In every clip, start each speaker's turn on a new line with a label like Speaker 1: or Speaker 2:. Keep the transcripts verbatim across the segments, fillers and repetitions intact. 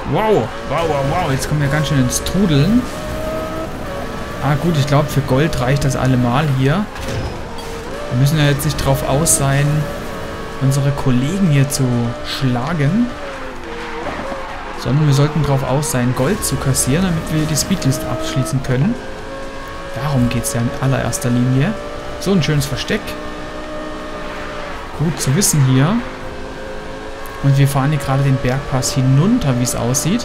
Speaker 1: Wow, wow, wow, wow. Jetzt kommen wir ganz schön ins Trudeln. Ah gut, ich glaube für Gold reicht das allemal hier. Wir müssen ja jetzt nicht drauf aus sein, unsere Kollegen hier zu schlagen. Sondern wir sollten drauf aus sein, Gold zu kassieren, damit wir die Speedlist abschließen können. Darum geht es ja in allererster Linie. So ein schönes Versteck. Gut zu wissen hier. Und wir fahren hier gerade den Bergpass hinunter, wie es aussieht.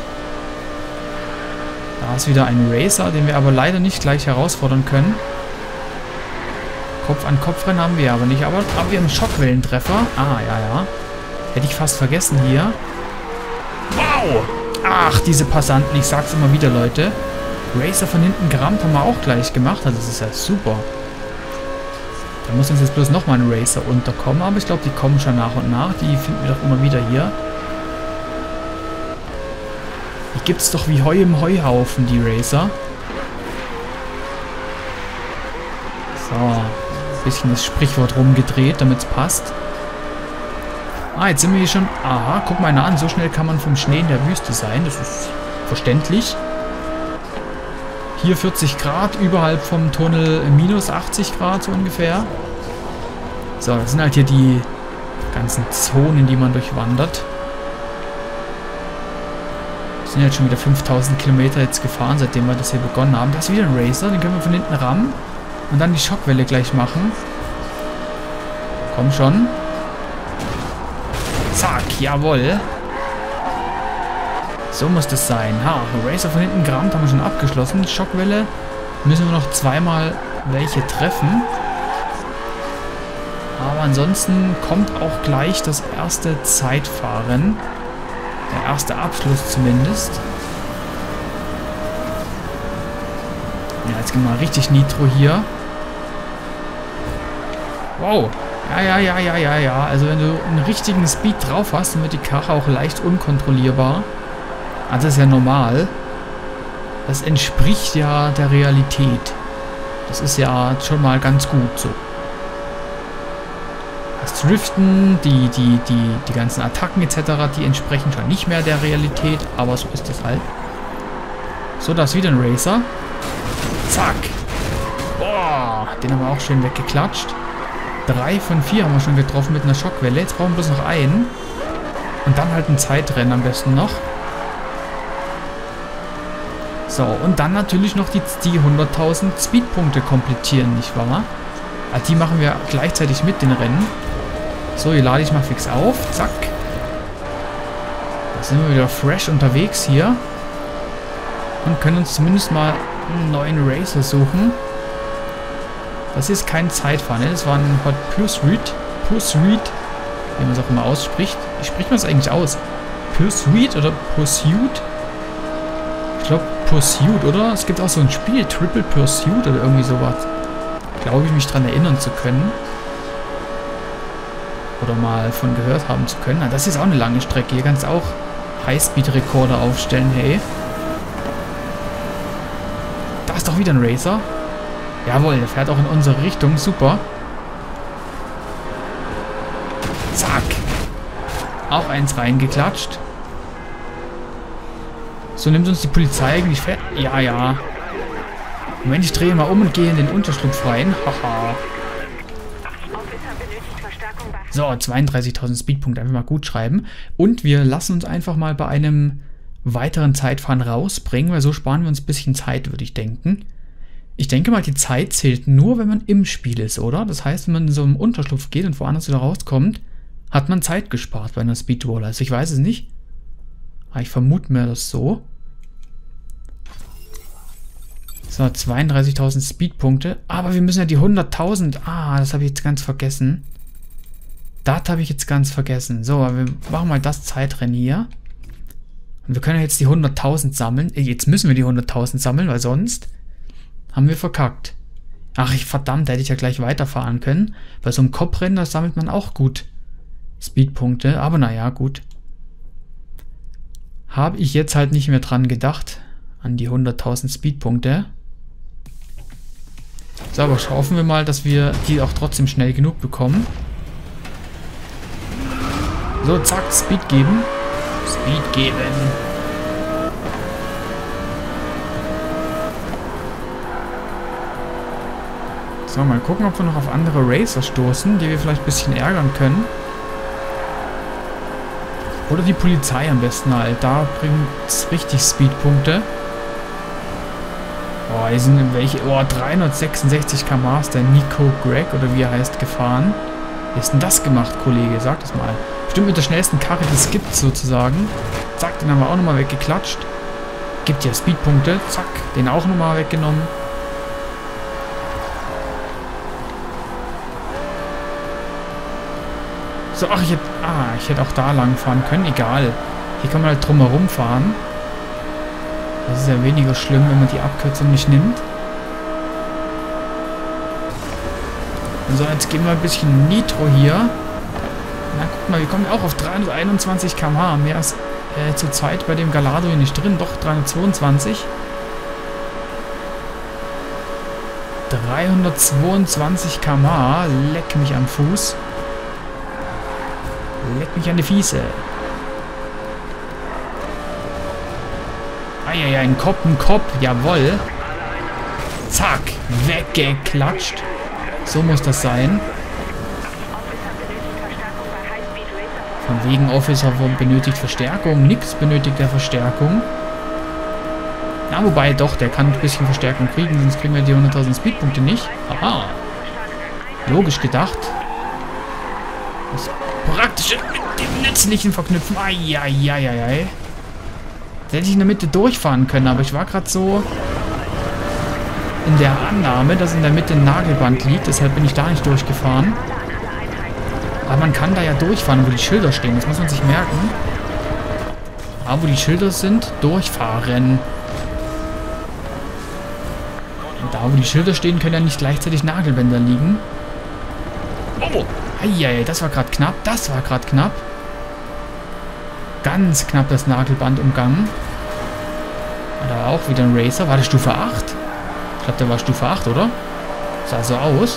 Speaker 1: Da ist wieder ein Racer, den wir aber leider nicht gleich herausfordern können. Kopf-an-Kopf-Rennen haben wir aber nicht. Aber, aber wir haben einen Schockwellentreffer. Ah, ja, ja. Hätte ich fast vergessen hier. Wow! Ach, diese Passanten. Ich sag's immer wieder, Leute. Racer von hinten gerammt haben wir auch gleich gemacht. Also das ist ja super. Da muss uns jetzt bloß nochmal ein Racer unterkommen. Aber ich glaube, die kommen schon nach und nach. Die finden wir doch immer wieder hier. Die gibt's doch wie Heu im Heuhaufen, die Racer. So. Ein bisschen das Sprichwort rumgedreht, damit es passt. Ah, jetzt sind wir hier schon... Aha, guck mal einer an. So schnell kann man vom Schnee in der Wüste sein. Das ist verständlich. Hier vierzig Grad, überhalb vom Tunnel minus achtzig Grad so ungefähr. So, das sind halt hier die ganzen Zonen, die man durchwandert. Wir sind jetzt schon wieder fünftausend Kilometer jetzt gefahren, seitdem wir das hier begonnen haben. Da ist wieder ein Racer, den können wir von hinten rammen. Und dann die Schockwelle gleich machen. Komm schon. Zack, jawohl. So muss das sein. Ha, Racer von hinten gerammt, haben wir schon abgeschlossen. Schockwelle müssen wir noch zweimal welche treffen. Aber ansonsten kommt auch gleich das erste Zeitfahren. Der erste Abschluss zumindest. Ja, jetzt gehen wir mal richtig Nitro hier. Wow. Ja, ja, ja, ja, ja, ja. Also wenn du einen richtigen Speed drauf hast, dann wird die Karre auch leicht unkontrollierbar. Also das ist ja normal. Das entspricht ja der Realität. Das ist ja schon mal ganz gut so. Das Driften, die, die, die, die ganzen Attacken et cetera, die entsprechen schon nicht mehr der Realität, aber so ist es halt. So, da ist wieder ein Racer. Zack. Boah, den haben wir auch schön weggeklatscht. Drei von vier haben wir schon getroffen mit einer Schockwelle. Jetzt brauchen wir bloß noch einen. Und dann halt ein Zeitrennen am besten noch. So, und dann natürlich noch die, die hunderttausend Speedpunkte komplettieren, nicht wahr? Also die machen wir gleichzeitig mit den Rennen. So, hier lade ich mal fix auf. Zack. Da sind wir wieder fresh unterwegs hier. Und können uns zumindest mal einen neuen Racer suchen. Das ist kein Zeitfahren, ne? Das war ein Hot Pursuit. Pursuit, wie man es auch immer ausspricht. Wie spricht man es eigentlich aus? Pursuit oder Pursuit? Ich glaube Pursuit, oder? Es gibt auch so ein Spiel, Triple Pursuit oder irgendwie sowas. Glaube ich, mich daran erinnern zu können. Oder mal von gehört haben zu können. Na, das ist auch eine lange Strecke. Hier kannst du auch Highspeed-Rekorde aufstellen, hey. Da ist doch wieder ein Racer. Jawohl, der fährt auch in unsere Richtung. Super. Zack. Auch eins reingeklatscht. So nimmt uns die Polizei eigentlich fett. Ja, ja. Moment, ich drehe mal um und gehe in den Unterschlupf rein. Haha. So, zweiunddreißigtausend Speedpunkte. Einfach mal gut schreiben. Und wir lassen uns einfach mal bei einem weiteren Zeitfahren rausbringen, weil so sparen wir uns ein bisschen Zeit, würde ich denken. Ich denke mal, die Zeit zählt nur, wenn man im Spiel ist, oder? Das heißt, wenn man in so einem Unterschlupf geht und woanders wieder rauskommt, hat man Zeit gespart bei einer Speedroller. Also ich weiß es nicht. Aber ich vermute mir das so. So, zweiunddreißigtausend Speedpunkte. Aber wir müssen ja die hunderttausend... Ah, das habe ich jetzt ganz vergessen. Das habe ich jetzt ganz vergessen. So, wir machen mal das Zeitrennen hier. Und wir können jetzt die hunderttausend sammeln. Jetzt müssen wir die hunderttausend sammeln, weil sonst... haben wir verkackt. Ach, ich verdammt, da hätte ich ja gleich weiterfahren können. Bei so einem Kopfrennen, da sammelt man auch gut Speedpunkte. Aber naja, gut. Habe ich jetzt halt nicht mehr dran gedacht. An die hunderttausend Speedpunkte. So, aber hoffen wir mal, dass wir die auch trotzdem schnell genug bekommen. So, zack, Speed geben. Speed geben. So, mal gucken, ob wir noch auf andere Racer stoßen, die wir vielleicht ein bisschen ärgern können. Oder die Polizei am besten halt. Da bringt es richtig Speedpunkte. Oh, hier sind welche. Oh, dreihundertsechsundsechzig Kilometer pro Stunde ist der Nico Greg oder wie er heißt gefahren. Wie hast denn das gemacht, Kollege? Sag das mal. Bestimmt mit der schnellsten Karre, die es gibt, sozusagen. Zack, den haben wir auch nochmal weggeklatscht. Gibt ja Speedpunkte. Zack, den auch nochmal weggenommen. So, ach, ich hätte, ah, ich hätte auch da lang fahren können. Egal. Hier kann man halt drumherum fahren. Das ist ja weniger schlimm, wenn man die Abkürzung nicht nimmt. So, jetzt geben wir ein bisschen Nitro hier. Na, guck mal, wir kommen auch auf dreihunderteinundzwanzig Kilometer pro Stunde. Mehr ist äh, zur Zeit bei dem Gallardo hier nicht drin. Doch, dreihundertzweiundzwanzig. dreihundertzweiundzwanzig Kilometer pro Stunde. Leck mich am Fuß. Leck mich an die Fiese. Eieiei, ein Kopf, ein Kopf. Jawohl. Zack. Weggeklatscht. So muss das sein. Von wegen Officer benötigt Verstärkung. Nix benötigt der Verstärkung. Na, wobei doch, der kann ein bisschen Verstärkung kriegen, sonst kriegen wir die hunderttausend Speedpunkte nicht. Aha. Logisch gedacht. Das Praktische mit dem Nützlichen verknüpfen. Eieieiei. Da hätte ich in der Mitte durchfahren können, aber ich war gerade so in der Annahme, dass in der Mitte ein Nagelband liegt. Deshalb bin ich da nicht durchgefahren. Aber man kann da ja durchfahren, wo die Schilder stehen. Das muss man sich merken. Aber wo die Schilder sind, durchfahren. Und da, wo die Schilder stehen, können ja nicht gleichzeitig Nagelbänder liegen. Oh! Eieiei, das war gerade knapp. Das war gerade knapp. Ganz knapp das Nagelband umgangen. Da war auch wieder ein Racer. War der Stufe acht? Ich glaube, der war Stufe acht, oder? Sah so aus.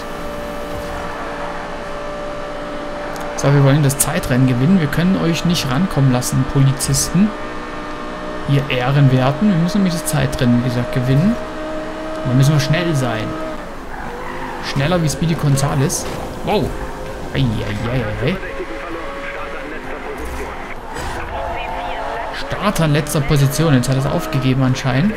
Speaker 1: So, wir wollen das Zeitrennen gewinnen. Wir können euch nicht rankommen lassen, Polizisten. Hier Ehren werten. Wir müssen nämlich das Zeitrennen, wie gesagt, gewinnen. Und dann müssen wir schnell sein. Schneller wie Speedy Gonzales. Wow. Eieieiei. Starter in letzter Position. Jetzt hat er es aufgegeben anscheinend.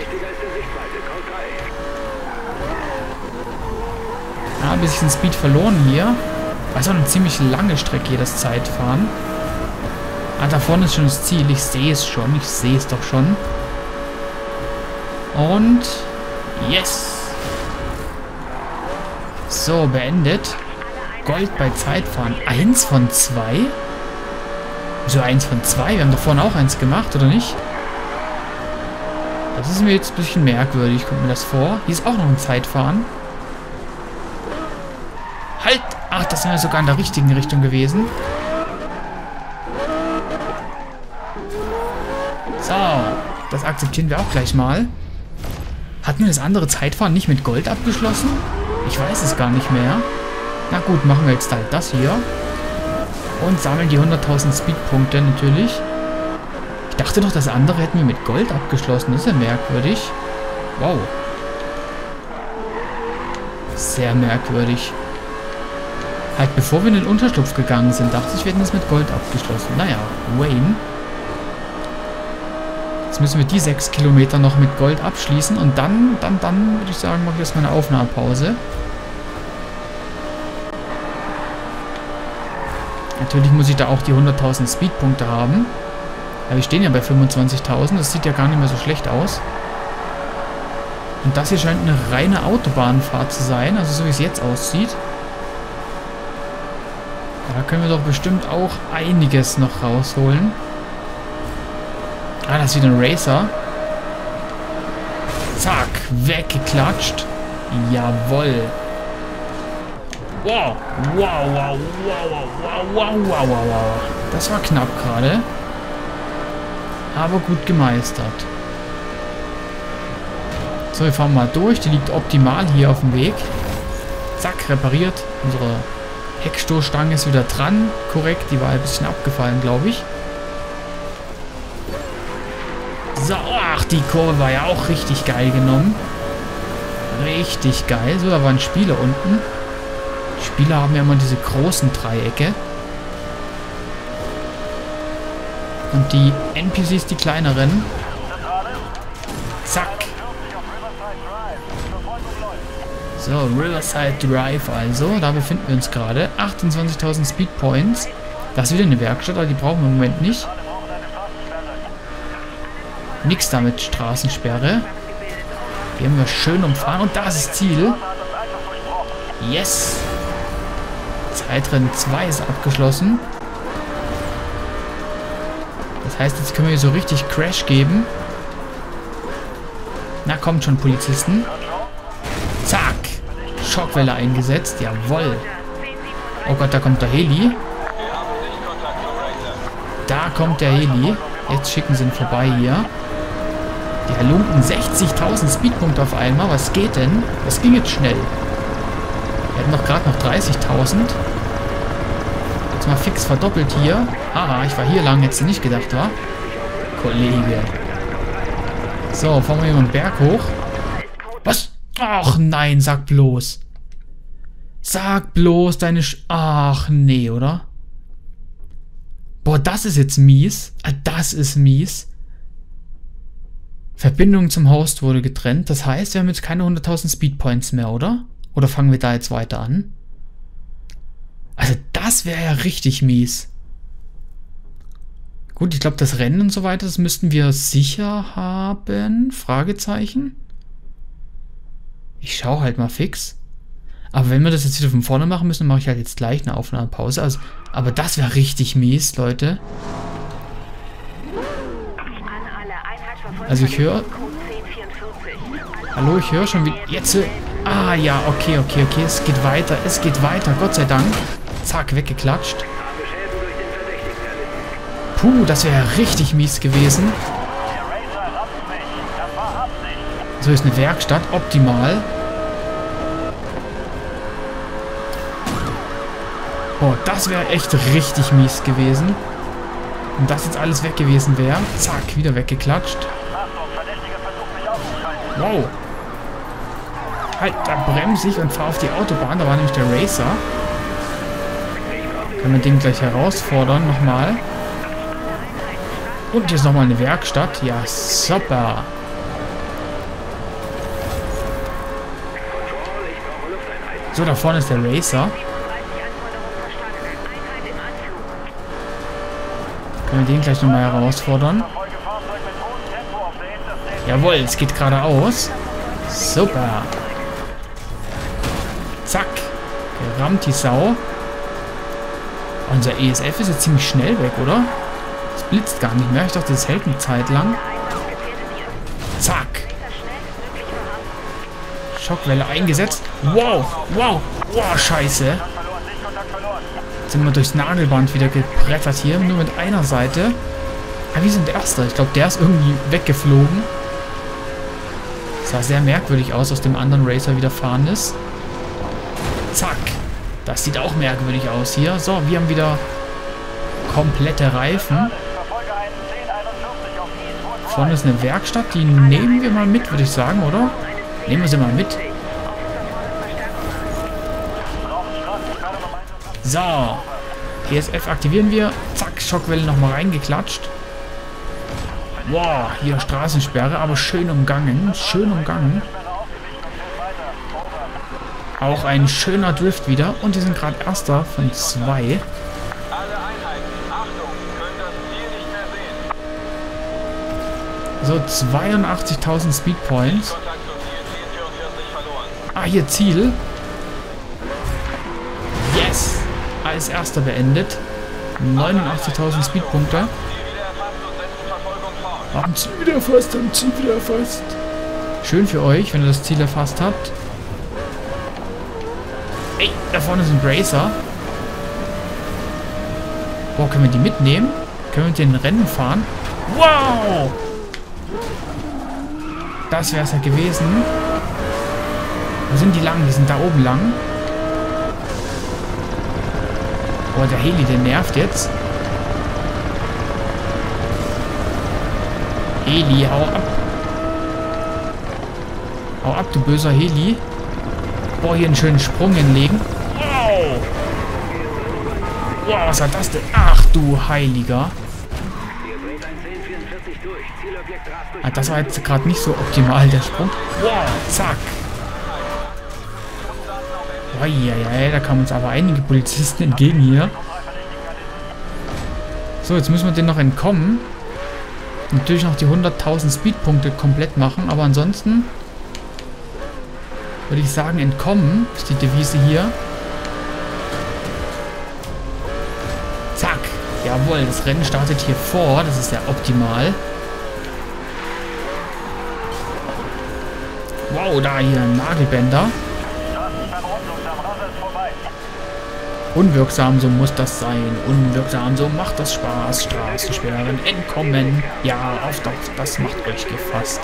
Speaker 1: Ja, ein bisschen Speed verloren hier. Das ist auch eine ziemlich lange Strecke hier, das Zeitfahren. Ah, da vorne ist schon das Ziel. Ich sehe es schon. Ich sehe es doch schon. Und yes. So, beendet. Gold bei Zeitfahren. Eins von zwei? Wieso eins von zwei? Wir haben doch vorne auch eins gemacht, oder nicht? Das ist mir jetzt ein bisschen merkwürdig. Kommt mir das vor. Hier ist auch noch ein Zeitfahren. Halt! Ach, das sind wir sogar in der richtigen Richtung gewesen. So. Das akzeptieren wir auch gleich mal. Hatten wir das andere Zeitfahren nicht mit Gold abgeschlossen? Ich weiß es gar nicht mehr. Na gut, machen wir jetzt halt das hier. Und sammeln die hunderttausend Speedpunkte natürlich. Ich dachte doch, das andere hätten wir mit Gold abgeschlossen. Das ist ja merkwürdig. Wow. Sehr merkwürdig. Halt, bevor wir in den Unterschlupf gegangen sind, dachte ich, wir hätten das mit Gold abgeschlossen. Naja, Wayne. Jetzt müssen wir die sechs Kilometer noch mit Gold abschließen. Und dann, dann, dann, würde ich sagen, mache ich erstmal eine Aufnahmepause. Natürlich muss ich da auch die hunderttausend Speedpunkte haben. Aber wir stehen ja bei fünfundzwanzigtausend. Das sieht ja gar nicht mehr so schlecht aus. Und das hier scheint eine reine Autobahnfahrt zu sein. Also so wie es jetzt aussieht. Da können wir doch bestimmt auch einiges noch rausholen. Ah, das ist wieder ein Racer. Zack, weggeklatscht. Jawohl. Wow, wow, wow, wow, wow, wow, wow, wow, wow. Das war knapp gerade. Aber gut gemeistert. So, wir fahren mal durch. Die liegt optimal hier auf dem Weg. Zack, repariert. Unsere Heckstoßstange ist wieder dran. Korrekt, die war ein bisschen abgefallen, glaube ich. So, ach, die Kurve war ja auch richtig geil genommen. Richtig geil. So, da waren Spieler unten. Spieler haben ja immer diese großen Dreiecke. Und die N P Cs die kleineren. Zack. So, Riverside Drive also. Da befinden wir uns gerade. achtundzwanzigtausend Speed Points. Das ist wieder eine Werkstatt, aber die brauchen wir im Moment nicht. Nix damit Straßensperre. Die haben wir schön umfahren. Und da ist das Ziel. Yes. Zeitrennen zwei ist abgeschlossen. Das heißt, jetzt können wir hier so richtig Crash geben. Na, kommt schon, Polizisten. Zack. Schockwelle eingesetzt. Jawohl. Oh Gott, da kommt der Heli. Da kommt der Heli. Jetzt schicken sie ihn vorbei hier. Die Halunken sechzigtausend Speedpunkte auf einmal. Was geht denn? Das ging jetzt schnell. Wir hatten doch gerade noch dreißigtausend. Jetzt mal fix verdoppelt hier. Haha, ich war hier lang, hättest du nicht gedacht, wa? Kollege. So, fahren wir hier mal einen Berg hoch. Was? Ach nein, sag bloß. Sag bloß deine Sch... Ach nee, oder? Boah, das ist jetzt mies. Das ist mies. Verbindung zum Host wurde getrennt. Das heißt, wir haben jetzt keine hunderttausend Speedpoints mehr, oder? Oder fangen wir da jetzt weiter an? Also das wäre ja richtig mies. Gut, ich glaube, das Rennen und so weiter, das müssten wir sicher haben. Fragezeichen. Ich schaue halt mal fix. Aber wenn wir das jetzt wieder von vorne machen müssen, mache ich halt jetzt gleich eine Aufnahmepause. Also, aber das wäre richtig mies, Leute. Also ich höre... Hallo, ich höre schon wie... Jetzt... Ah, ja, okay, okay, okay. Es geht weiter, es geht weiter. Gott sei Dank. Zack, weggeklatscht. Puh, das wäre ja richtig mies gewesen. So, ist eine Werkstatt. Optimal. Boah, das wäre echt richtig mies gewesen. Und das jetzt alles weg gewesen wäre. Zack, wieder weggeklatscht. Wow. Halt, da bremse ich und fahre auf die Autobahn. Da war nämlich der Racer. Können wir den gleich herausfordern nochmal. Und hier ist nochmal eine Werkstatt. Ja, super. So, da vorne ist der Racer. Können wir den gleich nochmal herausfordern. Jawohl, es geht geradeaus. Super. Zack. Gerammt die Sau. Unser E S F ist jetzt ziemlich schnell weg, oder? Es blitzt gar nicht mehr. Ich dachte, das hält eine Zeit lang. Zack. Schockwelle eingesetzt. Wow, wow, wow, scheiße. Jetzt sind wir durchs Nagelband wieder gebrettert hier. Nur mit einer Seite. Ah, wir sind Erster. Ich glaube, der ist irgendwie weggeflogen. Sah sehr merkwürdig aus, aus dem anderen Racer wieder fahren ist. Zack. Das sieht auch merkwürdig aus hier. So, wir haben wieder komplette Reifen. Vorne ist eine Werkstatt. Die nehmen wir mal mit, würde ich sagen, oder? Nehmen wir sie mal mit. So. E S F aktivieren wir. Zack, Schockwelle nochmal reingeklatscht. Wow, hier Straßensperre, aber schön umgangen. Schön umgangen. Auch ein schöner Drift wieder. Und wir sind gerade Erster von zwei. So, zweiundachtzigtausend Speedpoints. Ah, hier Ziel. Yes! Als Erster beendet. neunundachtzigtausend Speedpunkte. Haben Ziel wieder erfasst, haben Ziel wieder erfasst. Schön für euch, wenn ihr das Ziel erfasst habt. Ey, da vorne ist ein Racer. Boah, können wir die mitnehmen? Können wir mit den Rennen fahren? Wow! Das wäre es ja gewesen. Wo sind die lang? Die sind da oben lang. Boah, der Heli, der nervt jetzt. Heli, hau ab. Hau ab, du böser Heli. Boah, hier einen schönen Sprung hinlegen. Wow! Wow, was war das denn? Ach du Heiliger. Ah, das war jetzt gerade nicht so optimal, der Sprung. Wow, zack. Eieiei, da kamen uns aber einige Polizisten entgegen hier. So, jetzt müssen wir den noch entkommen. Natürlich noch die hunderttausend Speedpunkte komplett machen, aber ansonsten würde ich sagen, entkommen ist die Devise hier. Zack. Jawohl, das Rennen startet hier vor. Das ist ja optimal. Wow, da hier Nagelbänder. Unwirksam, so muss das sein. Unwirksam, so macht das Spaß. Straßensperren, entkommen. Ja, auf doch, das macht euch gefasst.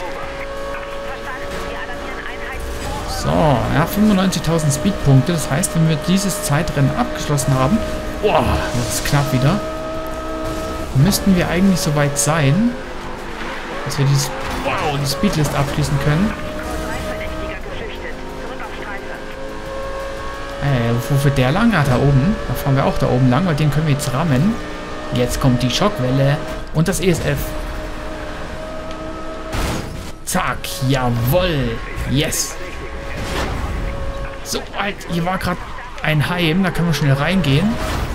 Speaker 1: So, ja, fünfundneunzigtausend Speedpunkte. Das heißt, wenn wir dieses Zeitrennen abgeschlossen haben, boah, das ist knapp wieder, müssten wir eigentlich soweit sein, dass wir dieses, wow, die Speedlist abschließen können. Äh, wo führt der lang? Ah, da oben. Da fahren wir auch da oben lang, weil den können wir jetzt rammen. Jetzt kommt die Schockwelle und das E S F. Zack, jawoll. Yes. So, halt, hier war gerade ein Heim, da können wir schnell reingehen.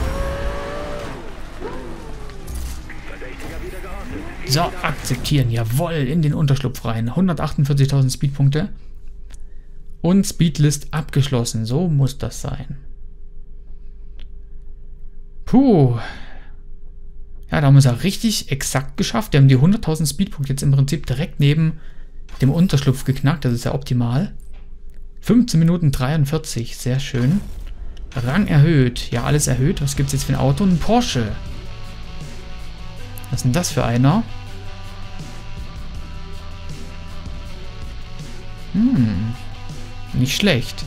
Speaker 1: So, akzeptieren, jawoll, in den Unterschlupf rein. hundertachtundvierzigtausend Speedpunkte. Und Speedlist abgeschlossen. So muss das sein. Puh. Ja, da haben wir es ja richtig exakt geschafft. Wir haben die hunderttausend Speedpunkte jetzt im Prinzip direkt neben dem Unterschlupf geknackt. Das ist ja optimal. fünfzehn Minuten dreiundvierzig. Sehr schön. Rang erhöht. Ja, alles erhöht. Was gibt es jetzt für ein Auto? Ein Porsche. Was ist denn das für einer? Hm. Nicht schlecht.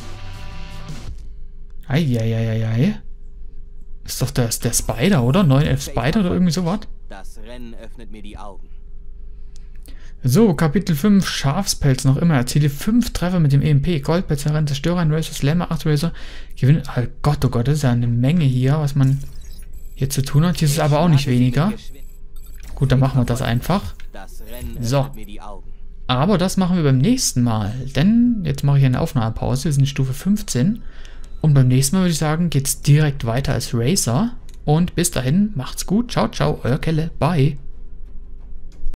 Speaker 1: Eieieiei. Ist doch das der Spider, oder? neun elf Spider oder irgendwie sowas?
Speaker 2: Das Rennen öffnet mir die Augen.
Speaker 1: So, Kapitel fünf, Schafspelz noch immer. Erziele fünf Treffer mit dem E M P. Goldpelz, Rennen, Zerstörer, ein Racer, Slammer, acht Racer. Gewinne. Oh Gott, oh Gott, das ist ja eine Menge hier, was man hier zu tun hat. Hier ist es aber auch nicht weniger. Gut, dann machen wir das einfach. So. Aber das machen wir beim nächsten Mal. Denn jetzt mache ich eine Aufnahmepause. Wir sind in Stufe fünfzehn. Und beim nächsten Mal würde ich sagen, geht es direkt weiter als Racer. Und bis dahin, macht's gut. Ciao, ciao, euer Kelle. Bye.